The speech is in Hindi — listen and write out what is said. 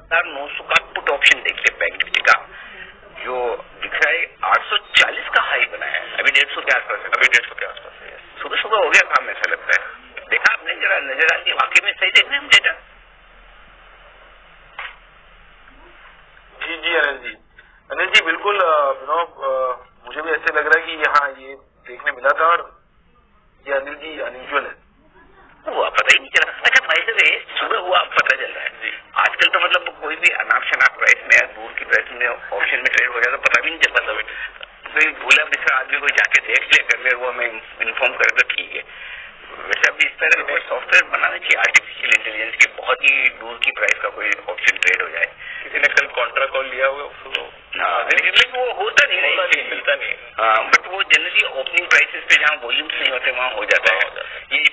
लगातार 900 का पुट ऑप्शन देखिए बैंक निफ्टी का, जो दिख रहा है 840 का हाई बना है, अभी 150 के आसपास है, अभी 150 के आसपास है। सुबह सुबह हो गया काम, ऐसा लगता है। देखा आपने, जरा नजर आती है वाकई में सही देखना है डेटा? जी जी अनिल जी बिल्कुल, मुझे भी ऐसे लग रहा है कि यहाँ ये देखने मिला था, और ये अनिल जी अनयूजुअल है। हुआ पता ही नहीं चला। अच्छा भाई साहब, सुबह हुआ पता चल रहा है जी। आजकल तो मतलब कोई भी अनाप शनाप प्राइस में या दूर की प्राइस में ऑप्शन में ट्रेड हो जाता, पता भी नहीं चलता। कोई भूला बिसरा आदमी कोई जाके देख ले, कर ले, वो हमें इन्फॉर्म करे तो ठीक है। वैसे अभी इस तरह का कोई सॉफ्टवेयर बनाना चाहिए आर्टिफिशियल इंटेलिजेंस की, बहुत ही दूर की प्राइस का कोई ऑप्शन ट्रेड हो जाए। किसी ने कल कॉन्ट्रा कॉल लिया होगा, लेकिन वो होता नहीं, मिलता नहीं। बट वो जनरली ओपनिंग प्राइसेस पे जहाँ वॉल्यूम्स नहीं होते वहाँ हो जाता है। ये